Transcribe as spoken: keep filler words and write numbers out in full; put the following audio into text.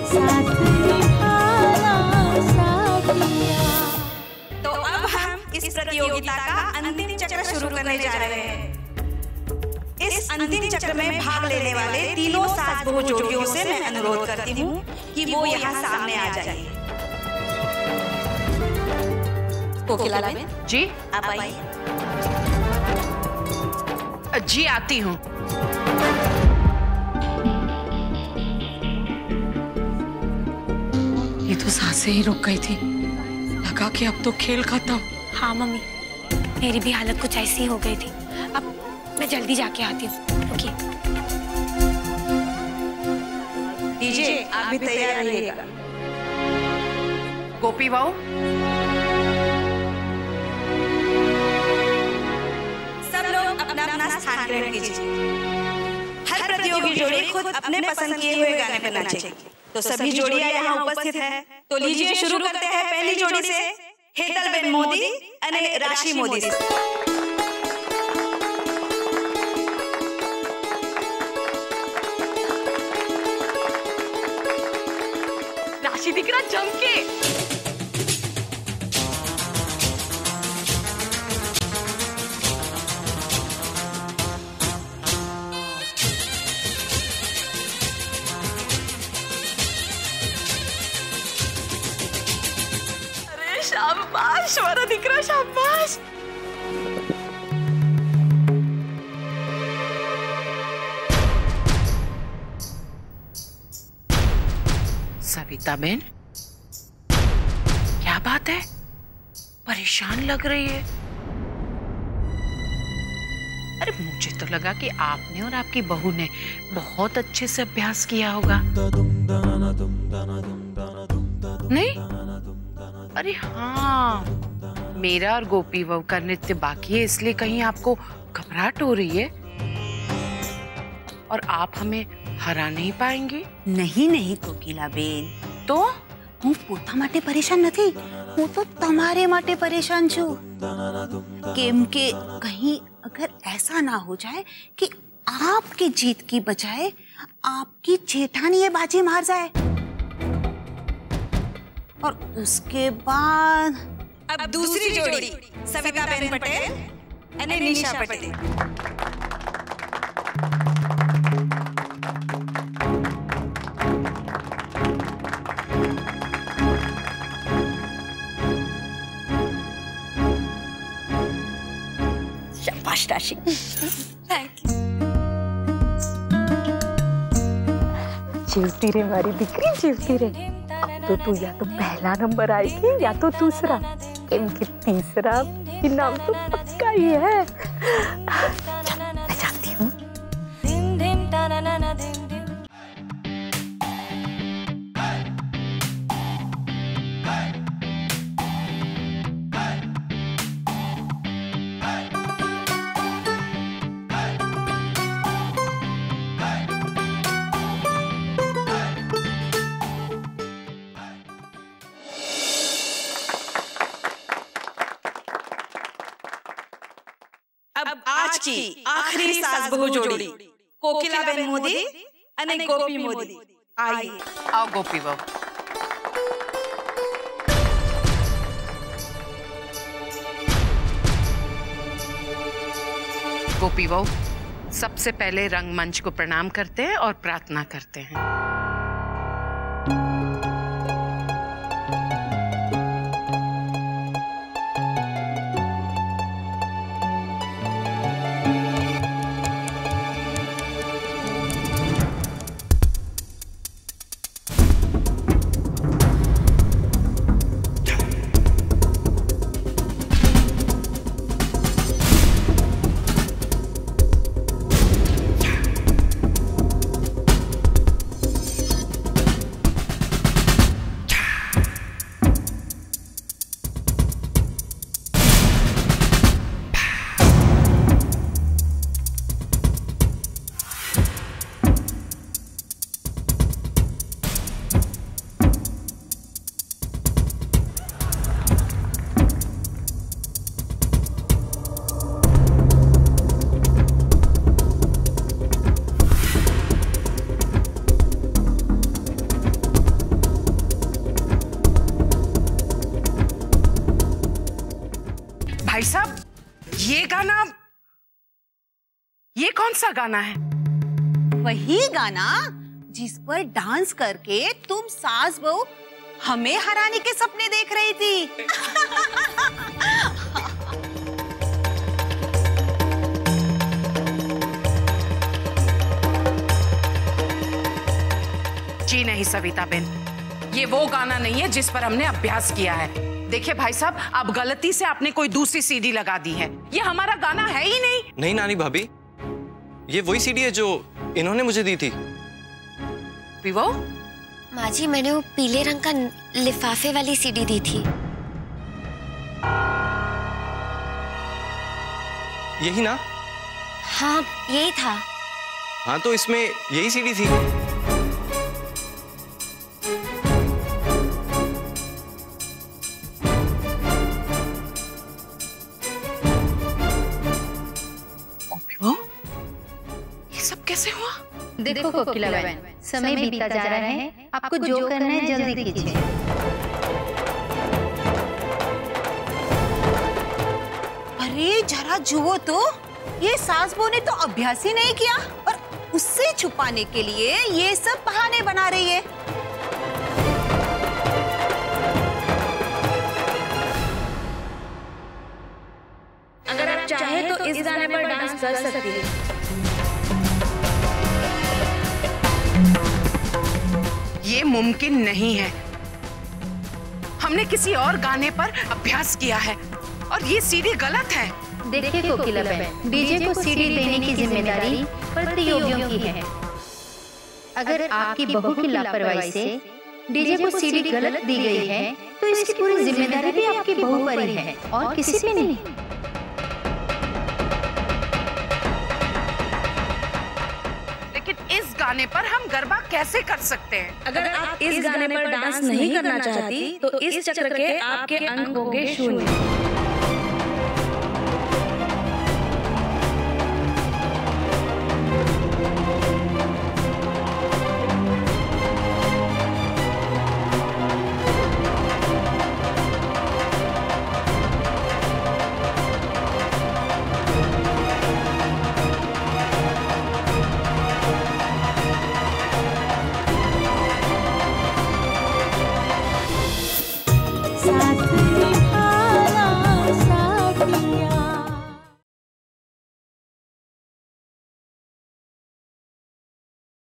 साथ निभाना साथिया। तो अब हम इस प्रतियोगिता का अंतिम चक्र शुरू करने जा रहे हैं। इस अंतिम चक्र में भाग लेने वाले तीनों सास बहू जोड़ियों से मैं अनुरोध करती हूँ कि वो यहाँ सामने आ जाइए। कोकिला बेन जी, आप आइए। जी आती हूँ। ये तो सांसें ही रुक गई थी, लगा कि अब तो खेल खत्म। हाँ मम्मी, मेरी भी हालत कुछ ऐसी हो गई थी। अब मैं जल्दी जाके आती हूँ। रुकिए। दीजिए, आप भी तैयार रहिएगा। गोपी बहू, सब लोग अपना अपना स्थान ग्रहण कीजिए। हर प्रतियोगी जोड़ी खुद अपने पसंद किए हुए गाने पर नाचेगी। तो सभी जोड़ियां यहाँ उपस्थित है। तो लीजिए शुरू करते हैं पहली जोड़ी से, हेतल बेन मोदी और राशि मोदी से। राशि दिख रहा चमके। अरे शाबाश, वाला दिख रहा, शाबाश। सविता बेन, क्या बात है? परेशान लग रही है। अरे मुझे तो लगा कि आपने और आपकी बहू ने बहुत अच्छे से अभ्यास किया होगा। नहीं? अरे हाँ, मेरा और गोपी बहू का नृत्य बाकी है, इसलिए कहीं आपको घबराहट हो रही है और आप हमें हरा नहीं पाएंगी? नहीं नहीं कोकिला बेन, तो હું પોતા માટે પરેશાન નથી, હું તો તમારે માટે પરેશાન છું। કેમ કે कहीं अगर ऐसा ना हो जाए कि आपकी जीत की बजाय आपकी जेठानी ये बाजी मार जाए और उसके बाद अब दूसरी जोड़ी, सविता बेन पटेल और निशा पटेल। शाबाश राशि। जीवती रे मारी दिकरी, जीवती रे। अब तो तू या तो पहला नंबर आएगी या तो दूसरा, इनके तीसरा इनाम तो पक्का ही है। चल, मैं जाती हूँ। अब आज की आखिरी सास बहू जोड़ी, कोकिला बेन मोदी और गोपी मोदी। आइए। आओ गोपी बहू। गोपी बहू, सबसे पहले रंगमंच को प्रणाम करते हैं और प्रार्थना करते हैं। सा गाना है? वही गाना जिस पर डांस करके तुम सास बहू हमें हराने के सपने देख रही थी। जी नहीं सविता बेन, ये वो गाना नहीं है जिस पर हमने अभ्यास किया है। देखिए भाई साहब, अब गलती से आपने कोई दूसरी सीडी लगा दी है। ये हमारा गाना है ही नहीं। नहीं नानी भाभी, ये वही सीडी है जो इन्होंने मुझे दी थी। विवो? माँ जी, मैंने वो पीले रंग का लिफाफे वाली सीडी दी थी। यही ना? हाँ, यही था। हाँ, तो इसमें यही सीडी थी। ये सब कैसे हुआ? देखो कोकिला बहन, समय बीता जा रहा है, आपको जो करना है जल्दी कीजिए। अरे जरा जुओ तो, ये सास बहू ने तो अभ्यास ही नहीं किया और उससे छुपाने के लिए ये सब बहाने बना रही है। अगर आप चाहे तो इस गाने पर डांस कर सकती हैं। ये मुमकिन नहीं है। हमने किसी और गाने पर अभ्यास किया है और ये सीडी गलत है। देखिए कोकिला बहन, डीजे को सीडी देने की जिम्मेदारी प्रतियोगियों की है। अगर आपकी बहू की लापरवाही से डीजे को सीडी गलत दी गई है, तो इसकी पूरी जिम्मेदारी भी आपकी बहू पर ही है और किसी पे नहीं। इस गाने पर हम गरबा कैसे कर सकते हैं? अगर आप इस गाने पर डांस नहीं करना चाहती तो इस चक्र के आपके अंक होंगे शून्य।